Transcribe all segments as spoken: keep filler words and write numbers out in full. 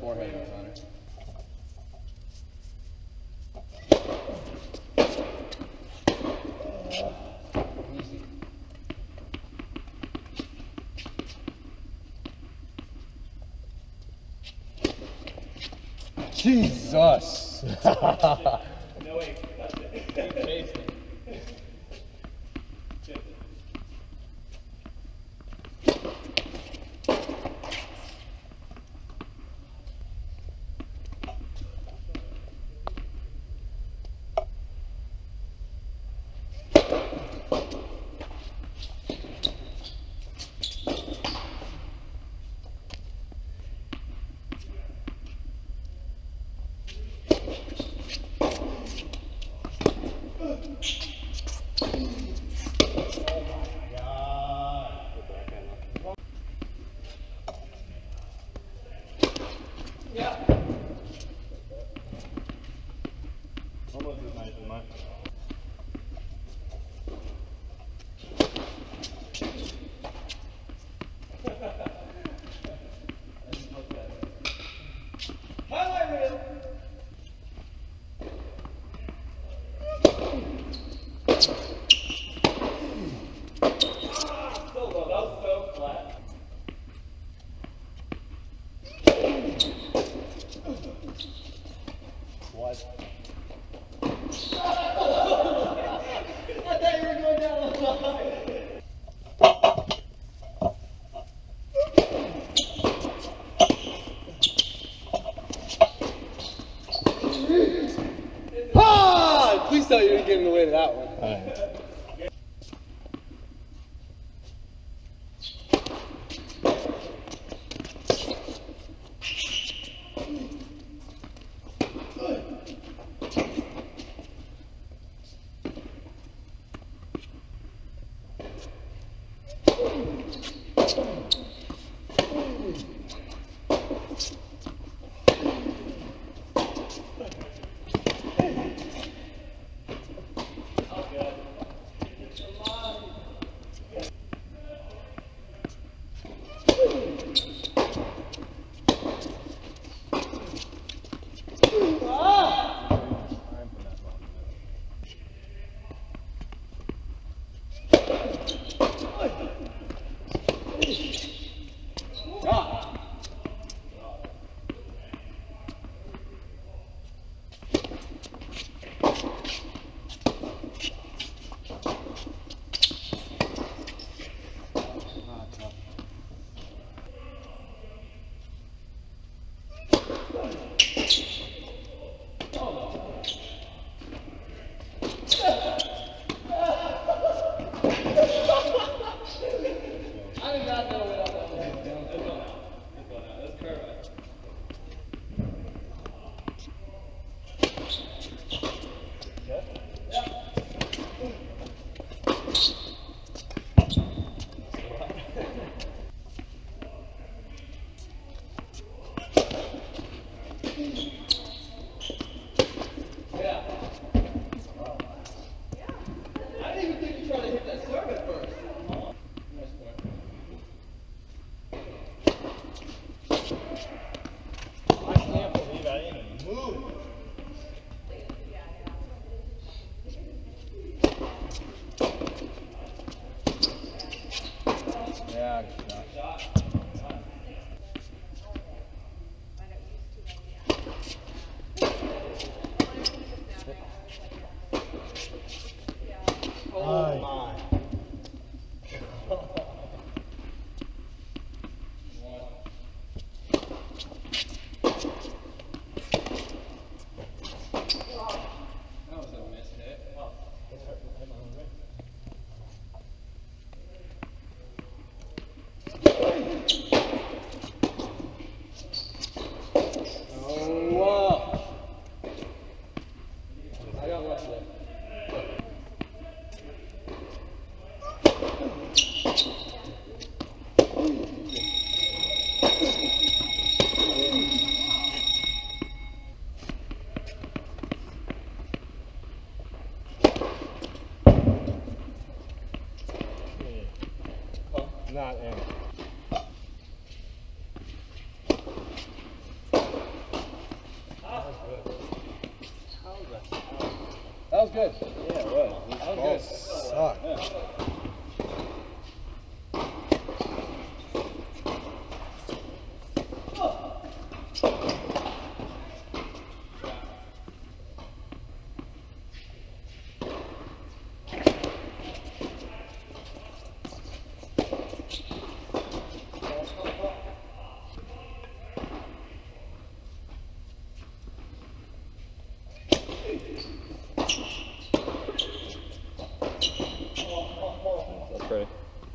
forehead goes on it. Jesus! No way, that's it. Keep chasing. Please tell you didn't get in the way to that one. All right. Not in. good. Yeah, it was. This That ball was good. sucked. Yeah. That's pretty.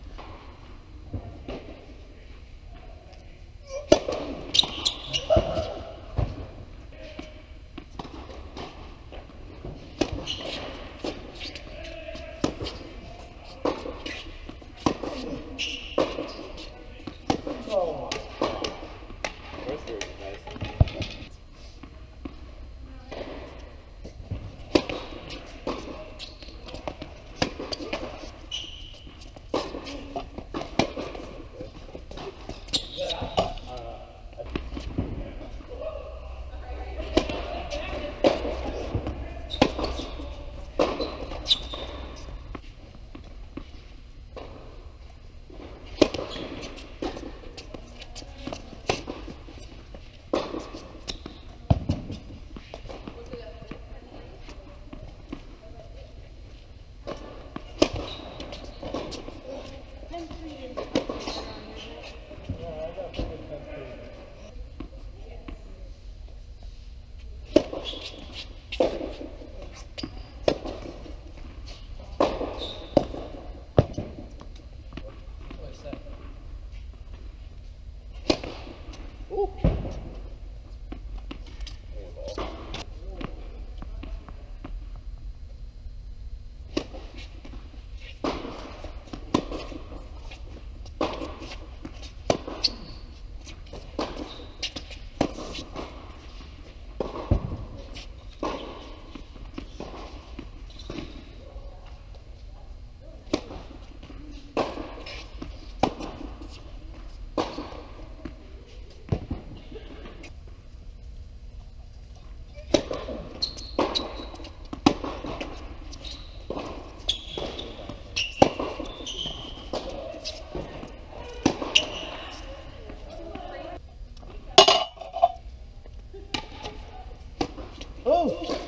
Oh!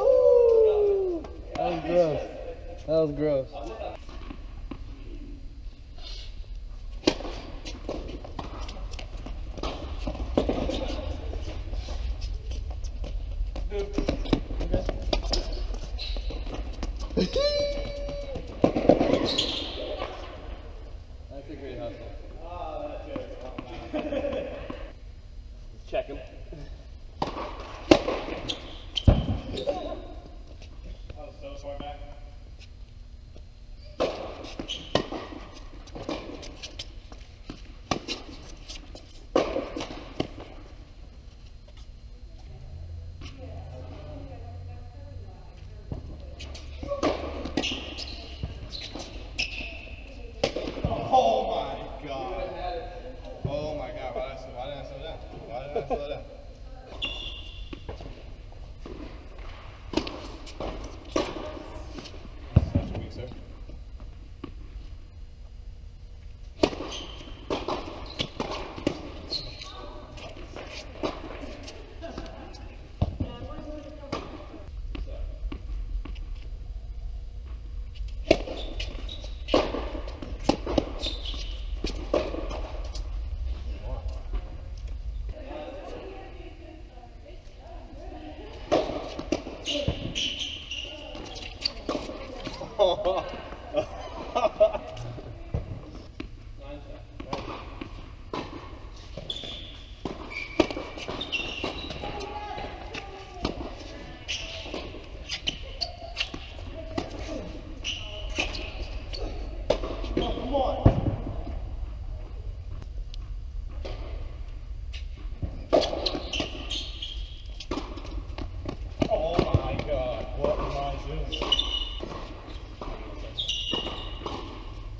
Oh! That was gross. That was gross. That's a great hustle. Oh, that's good. Check him. Oh, so far back. Oh my god. Oh my god. Why did I, why did I slow down? Why did I slow down? Such a weak serve. Come on. Oh my god, what am I doing?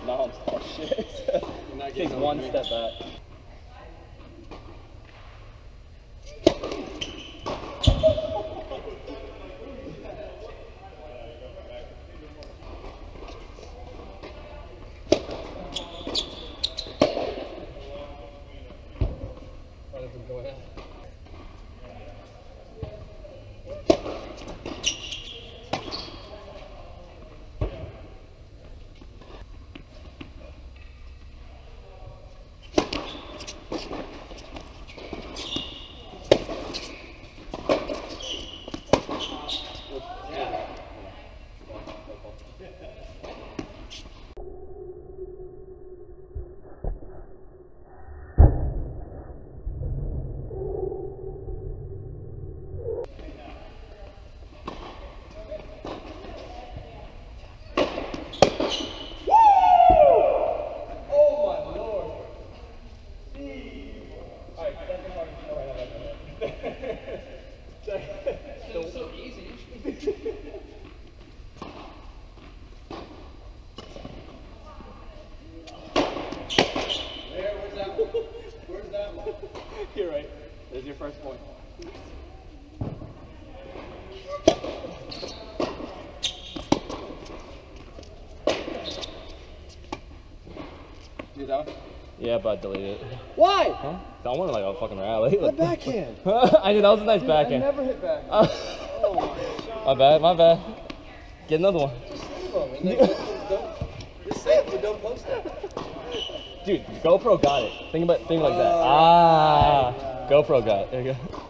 non-stop shit. Takes one step back. You're right. There's your first point. You that one? Yeah, but I deleted it. Why? Huh? I wanted like a fucking rally. My backhand. I knew that was a nice Dude, backhand. I never hit back. Uh, Oh my god. my bad, my bad. Get another one. Just save them. And like, don't, don't, just save them, but don't post it. Dude, GoPro got it. Think about, think like that. Oh, Ah, right, right. GoPro got it. There you go.